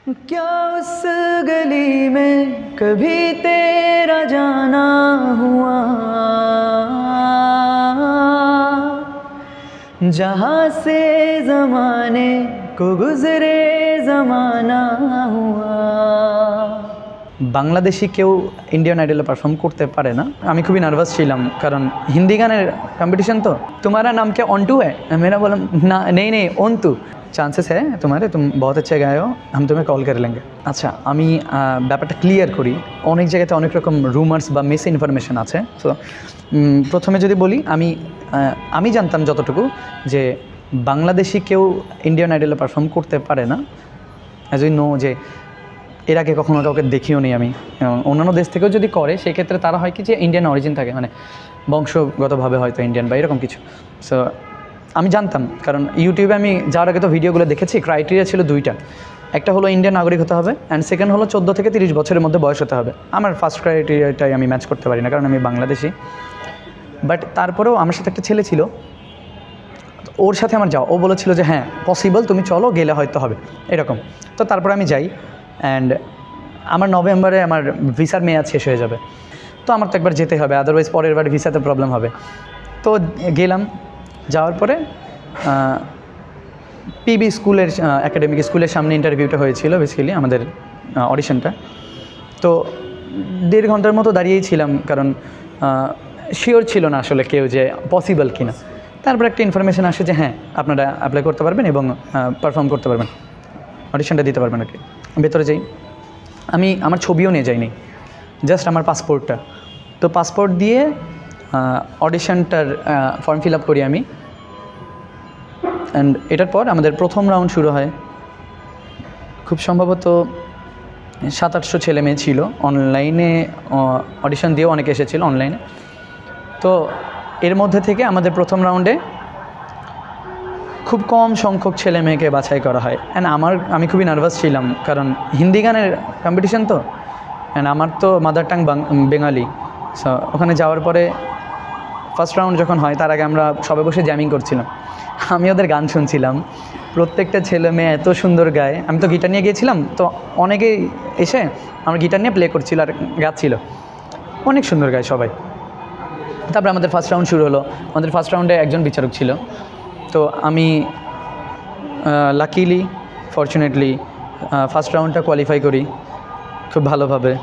क्या उस गली में कभी तेरा जाना हुआ, जहाँ से ज़माने को गुज़रे ज़माना हुआ। বাংলাদেশি কেউ ইন্ডিয়ান আইডলে পারফর্ম করতে পারে না। আমি খুবই নার্ভাস ছিলাম, কারণ হিন্দি গানের কম্পিটিশন তো। তোমারা নাম কে অন্টু है? मेरा बोला ना नहीं অন্তু, চান্সেস है तुम्हारे, तुम बहुत अच्छे गाए हो, हम तुम्हें कॉल कर लेंगे। আচ্ছা, আমি ব্যাপারটা ক্লিয়ার করি। অনেক জায়গাতে অনেক রকম রুমার্স বা মিস ইনফরমেশন আছে। তো প্রথমে যদি বলি, আমি জানতাম যতটুকু যে বাংলাদেশি কেউ ইন্ডিয়ান আইডলে পারফর্ম করতে পারে না। অ্যাজ উই নো যে এর আগে কখনো কাউকে দেখিও নি আমি। অন্যান্য দেশ থেকেও যদি করে সেই ক্ষেত্রে তারা হয় কি যে ইন্ডিয়ান অরিজিন থাকে, মানে বংশগতভাবে হয়তো ইন্ডিয়ান বা এরকম কিছু। সো আমি জানতাম, কারণ ইউটিউবে আমি যাওয়ার আগে তো ভিডিওগুলো দেখেছি। ক্রাইটেরিয়া ছিল দুইটা, একটা হলো ইন্ডিয়ান নাগরিক হতে হবে, অ্যান্ড সেকেন্ড হলো 14 থেকে 30 বছরের মধ্যে বয়স হতে হবে। আমার ফার্স্ট ক্রাইটেরিয়াটাই আমি ম্যাচ করতে পারি না, কারণ আমি বাংলাদেশি। বাট তারপরেও আমার সাথে একটা ছেলে ছিল, ওর সাথে আমার যাওয়া, ও বলেছিল যে হ্যাঁ পসিবল, তুমি চলো, গেলে হয়তো হবে এরকম। তো তারপরে আমি যাই, অ্যান্ড আমার নভেম্বরে আমার ভিসার মেয়াদ শেষ হয়ে যাবে। তো আমার তো একবার যেতে হবে, আদারওয়াইজ পরের বার ভিসাতে প্রবলেম হবে। তো গেলাম, যাওয়ার পরে পিবি স্কুলের একাডেমিক স্কুলের সামনে ইন্টারভিউটা হয়েছিল, বেসিক্যালি আমাদের অডিশনটা। তো 1.5 ঘন্টার মতো দাঁড়িয়েই ছিলাম, কারণ শিওর ছিল না আসলে কেউ যে পসিবল কিনা। তারপর একটা ইনফরমেশন আসে যে হ্যাঁ আপনারা অ্যাপ্লাই করতে পারবেন এবং পারফর্ম করতে পারবেন, অডিশনটা দিতে পারবেন আর কি। ভেতরে যাই, আমি আমার ছবিও নিয়ে যাইনি, জাস্ট আমার পাসপোর্টটা। তো পাসপোর্ট দিয়ে অডিশনটার ফর্ম ফিল আপ করি আমি, অ্যান্ড এটার পর আমাদের প্রথম রাউন্ড শুরু হয়। খুব সম্ভবত 700-800 ছেলে মেয়ে ছিল, অনলাইনে অডিশন দিয়েও অনেকে এসেছিল অনলাইনে। তো এর মধ্যে থেকে আমাদের প্রথম রাউন্ডে খুব কম সংখ্যক ছেলে মেয়েকে বাছাই করা হয়। অ্যান্ড আমি খুবই নার্ভাস ছিলাম, কারণ হিন্দি গানের কম্পিটিশন তো, অ্যান্ড আমার তো মাদার টাং বেঙ্গালি। সো ওখানে যাওয়ার পরে ফার্স্ট রাউন্ড যখন হয়, তার আগে আমরা সবাই বসে জ্যামিং করছিলাম। আমি ওদের গান শুনছিলাম, প্রত্যেকটা ছেলে মেয়ে এত সুন্দর গায়। আমি তো গিটার নিয়ে গিয়েছিলাম, তো অনেকেই এসে আমার গিটার নিয়ে প্লে করছিল আর গাচ্ছিল, অনেক সুন্দর গায় সবাই। তারপরে আমাদের ফার্স্ট রাউন্ড শুরু হলো। আমাদের ফার্স্ট রাউন্ডে একজন বিচারক ছিল। তো আমি লাকিলি ফরচুনেটলি ফার্স্ট রাউন্ডটা কোয়ালিফাই করি খুব ভালোভাবে।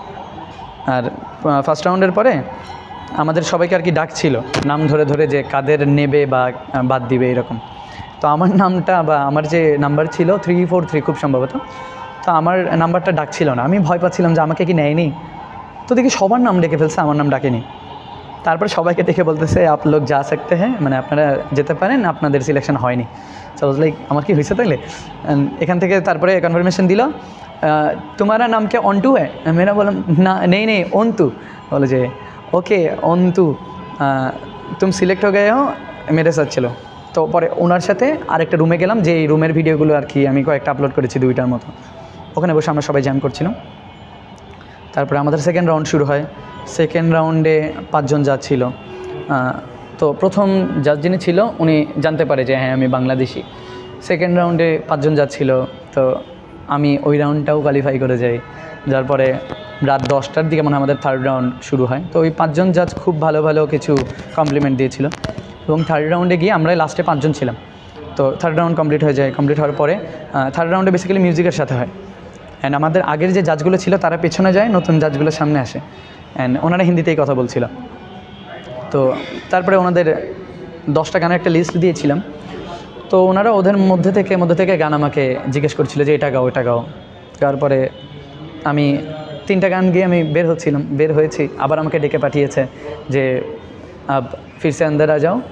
আর ফার্স্ট রাউন্ডের পরে আমাদের সবাইকে আর কি ডাকছিল নাম ধরে ধরে, যে কাদের নেবে বা বাদ দিবে এরকম। তো আমার নামটা বা আমার যে নাম্বার ছিল 343 খুব সম্ভবত, তো আমার নাম্বারটা ডাকছিল না। আমি ভয় পাচ্ছিলাম যে আমাকে কি নেয়নি। তো দেখি সবার নাম ডেকে ফেলছে, আমার নাম ডাকেনি। তারপর সবাইকে দেখে বলতেছে আপ লোক যা सकते हैं, মানে আপনারা যেতে পারেন, আপনাদের সিলেকশন হয়নি। সো ওয়াজ লাইক আমার কি হয়েছে তাহলে। এখান থেকে তারপরে কনফার্মেশন দিল, তোমারা নাম কে অন্টু है? मेरा बोला ना नहीं অন্তু। বলে যে ওকে অন্তু, তুম সিলেক্ট হয়ে গয়ে হো, মেরে সাথ ছিল। তো পরে ওনার সাথে আরেকটা রুমে গেলাম, যে এই রুমের ভিডিওগুলো আর কি আমি কয়েকটা আপলোড করেছি 2টার মতো। ওখানে বসে আমরা সবাই জ্যাম করছিলাম। তারপরে আমাদের সেকেন্ড রাউন্ড শুরু হয়। সেকেন্ড রাউন্ডে 5 জন জাজ ছিল। তো প্রথম জাজ যিনি ছিল উনি জানতে পারে যে হ্যাঁ আমি বাংলাদেশি। সেকেন্ড রাউন্ডে 5 জন জাজ ছিল। তো আমি ওই রাউন্ডটাও কোয়ালিফাই করে যাই। যার পরে রাত 10টার দিকে মনে হয় আমাদের থার্ড রাউন্ড শুরু হয়। তো ওই 5 জন জাজ খুব ভালো ভালো কিছু কমপ্লিমেন্ট দিয়েছিল, এবং থার্ড রাউন্ডে গিয়ে আমরা লাস্টে 5 জন ছিলাম। তো থার্ড রাউন্ড কমপ্লিট হয়ে যায়। কমপ্লিট হওয়ার পরে থার্ড রাউন্ডে বেসিক্যালি মিউজিকের সাথে হয়। অ্যান্ড আমাদের আগের যে জাজগুলো ছিল তারা পেছনে যায়, নতুন জাজগুলো সামনে আসে, অ্যান্ড ওনারা হিন্দিতেই কথা বলছিল। তো তারপরে ওনাদের 10টা গানের একটা লিস্ট দিয়েছিলাম। তো ওনারা ওদের মধ্যে থেকে গান আমাকে জিজ্ঞেস করছিল যে এটা গাও এটা গাও। তারপরে আমি 3টা গান গিয়ে আমি বের হয়েছি। আবার আমাকে ডেকে পাঠিয়েছে যে আব ফিরসে আন্দার আ যাও।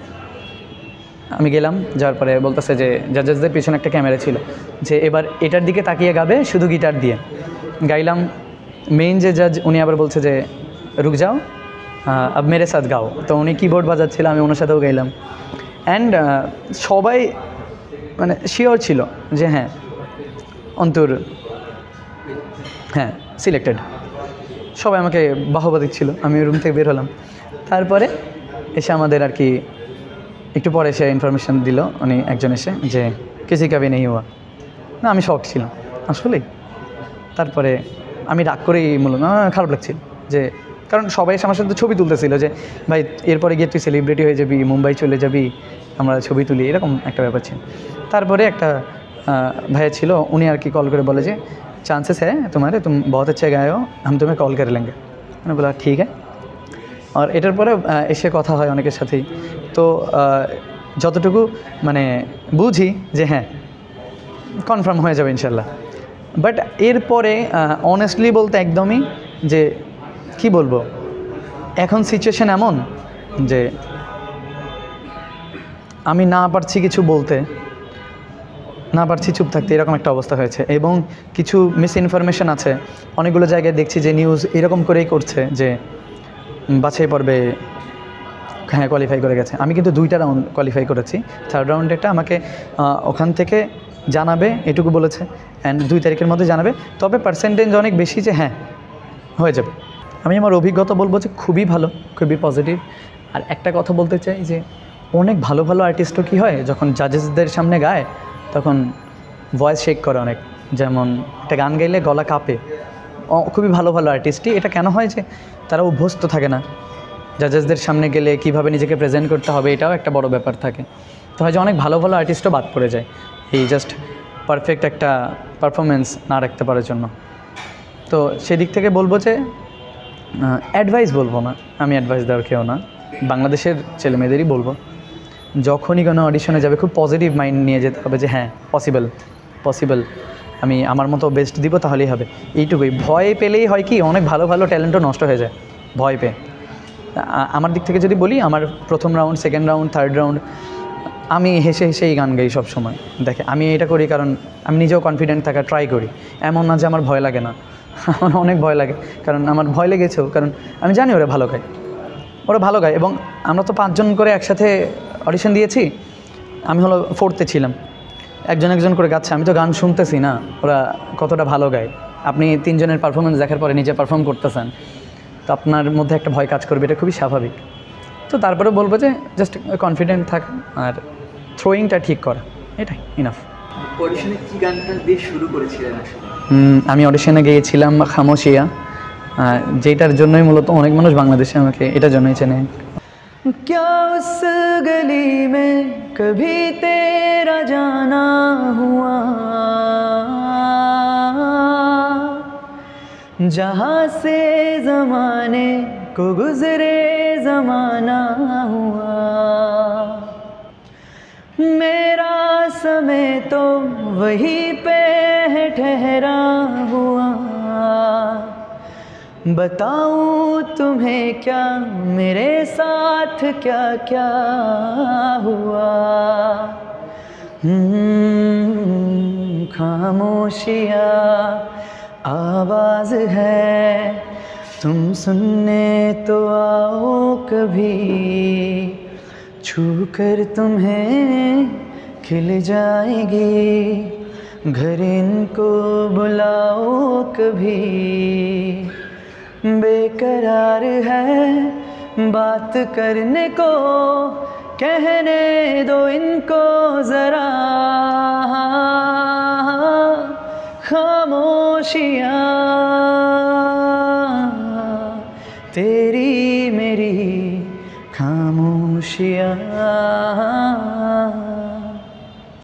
আমি গেলাম, যাওয়ার পরে বলতেছে যে জাজেসদের পিছনে একটা ক্যামেরা ছিল, যে এবার এটার দিকে তাকিয়ে গাবে শুধু গিটার দিয়ে। গাইলাম। মেইন যে জাজ উনি আবার বলছে যে রুক যাও, আব মেরে সাথ গাও। তো উনি কিবোর্ড বাজাচ্ছিল, আমি ওনার সাথেও গাইলাম। অ্যান্ড সবাই মানে শিওর ছিল যে হ্যাঁ অন্তর হ্যাঁ সিলেক্টেড। সবাই আমাকে বাহবা দিচ্ছিল। আমি রুম থেকে বের হলাম। তারপরে এসে আমাদের আর কি একটু পরে এসে ইনফরমেশান দিল উনি একজন এসে, যে কিসি কাবি নেই হুয়া। না, আমি শক ছিলাম। আসলে তারপরে আমি রাগ করেই বললাম খারাপ লাগছিল যে, কারণ সবাই এসে আমার সাথে ছবি তুলতেছিল যে ভাই এরপরে গিয়ে তুই সেলিব্রিটি হয়ে যাবি, মুম্বাই চলে যাবি, আমরা ছবি তুলি, এরকম একটা ব্যাপার ছিল। তারপরে একটা ভাইয়া ছিল, উনি আর কি কল করে বলে যে चांसेस है तुम्हारे, तुम बहुत अच्छे गाए हो, हम तुम्हें कॉल कर लेंगे। मैंने बोला ठीक है। और এটার পরে এসে কথা হয় অনেকের সাথেই। তো যতটুকু মানে বুঝি যে হ্যাঁ কনফার্ম হয়ে যাবে ইনশাল্লাহ। বাট এরপরে অনেস্টলি বলতে একদমই যে কি বলবো, এখন সিচুয়েশন এমন যে আমি না পারছি কিছু বলতে, না পারছি চুপ থাকতে, এরকম একটা অবস্থা হয়েছে। এবং কিছু মিস ইনফরমেশান আছে, অনেকগুলো জায়গায় দেখছি যে নিউজ এরকম করেই করছে যে বাছাই পর্বে হ্যাঁ কোয়ালিফাই করে গেছে। আমি কিন্তু 2টা রাউন্ড কোয়ালিফাই করেছি, 3rd রাউন্ডেরটা আমাকে ওখান থেকে জানাবে এটুকু বলেছে, অ্যান্ড 2 তারিখের মধ্যে জানাবে। তবে পার্সেন্টেজ অনেক বেশি যে হ্যাঁ হয়ে যাবে। আমি আমার অভিজ্ঞতা বলবো যে খুবই ভালো, খুবই পজিটিভ। আর একটা কথা বলতে চাই যে অনেক ভালো ভালো আর্টিস্টও কী হয় যখন জাজেসদের সামনে গায় তখন ভয়েস শেক করে অনেক, যেমন একটা গান গাইলে গলা কাঁপে। খুবই ভালো ভালো আর্টিস্টই এটা কেন হয় যে তারা অভ্যস্ত থাকে না জাজেসদের সামনে গেলে কীভাবে নিজেকে প্রেজেন্ট করতে হবে, এটাও একটা বড় ব্যাপার থাকে। তো হয় যে অনেক ভালো ভালো আর্টিস্টও বাদ পড়ে যায় এই জাস্ট পারফেক্ট একটা পারফরমেন্স না রাখতে পারার জন্য। তো সেদিক থেকে বলবো যে অ্যাডভাইস বলবো না, আমি অ্যাডভাইস দেওয়ার কেউ না, বাংলাদেশের ছেলেমেয়েদেরই বলবো যখনই কোনো অডিশনে যাবে খুব পজিটিভ মাইন্ড নিয়ে যেতে হবে যে হ্যাঁ পসিবল, আমি আমার মতো বেস্ট দিব তাহলেই হবে, এইটুকুই। ভয় পেলেই হয় কি অনেক ভালো ভালো ট্যালেন্টও নষ্ট হয়ে যায় ভয় পেয়ে। আমার দিক থেকে যদি বলি, আমার 1ম round, 2nd round, 3rd round আমি হেসে হেসেই গান গাই সব সময়। দেখে আমি এটা করি কারণ আমি নিজেও কনফিডেন্ট থাকা ট্রাই করি, এমন না যে আমার ভয় লাগে না, আমার অনেক ভয় লাগে, কারণ আমার ভয় লেগেছেও, কারণ আমি জানি ওরা ভালো গায়। এবং আমরা তো 5 জন করে একসাথে অডিশন দিয়েছি, আমি হলো 4th ছিলাম, একজন করে গাচ্ছে, আমি তো গান শুনতেছি না ওরা কতটা ভালো গায়। আপনি 3 জনের পারফরমেন্স দেখার পরে নিজে পারফর্ম করতেছেন, তো আপনার মধ্যে একটা ভয় কাজ করবে, এটা খুবই স্বাভাবিক। তো তারপরে বলবো যে জাস্ট কনফিডেন্ট থাকা আর থ্রোয়িংটা ঠিক করা, এটাই ইনাফ। অডিশনে কি গানটা দিয়ে শুরু করেছিলেন আসলে? আমি অডিশনে গিয়েছিলাম খামোশিয়া, যেটার জন্যই মূলত অনেক মানুষ বাংলাদেশে আমাকে এটার জন্যই চেনে। क्या उस गली में कभी तेरा जाना हुआ, जहाँ से ज़माने को गुज़रे ज़माना हुआ, मेरा समय तो वहीं पे है ठहरा हुआ, बताऊं तुम्हें क्या मेरे साथ क्या क्या हुआ। खामोशियाँ आवाज़ है, तुम सुनने तो आओ कभी, छू कर तुम्हें खिल जाएगी, घर इनको बुलाओ कभी, बेकरार है बात करने को, कहने दो इनको ज़रा, खामोशियाँ तेरी